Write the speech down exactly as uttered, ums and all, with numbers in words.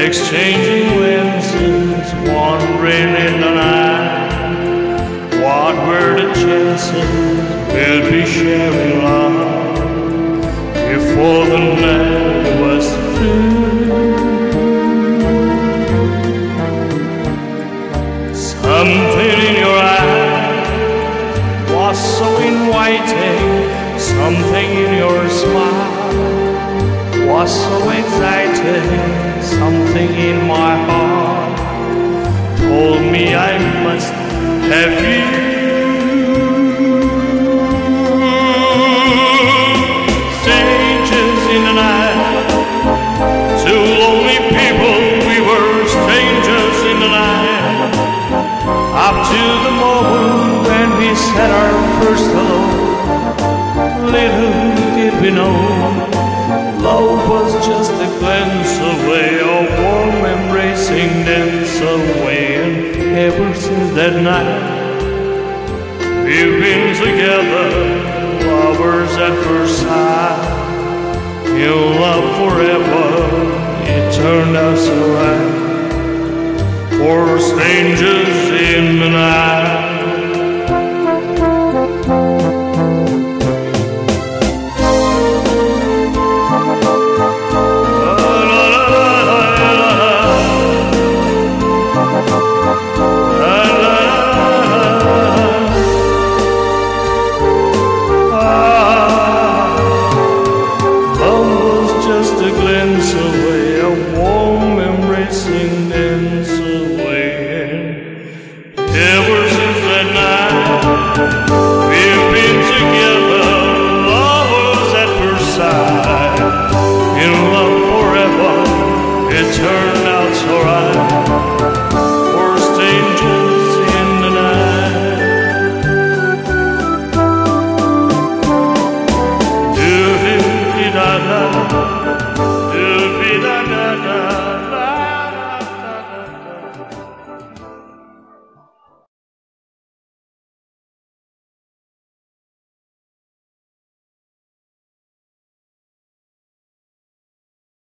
exchanging glances, wandering in the night. What were the chances we'll be sharing love before the night was through? Something in your eyes was so inviting, something in your smile was so exciting, something in my heart told me I must have you. Strangers in the night, two lonely people, we were strangers in the night, up to the moment when we said our first hello. Little did we know, love was just a glance away, a warm embracing dance away. And ever since that night, we've been together, lovers at first sight. In love forever, it turned out so right, for strangers in the night.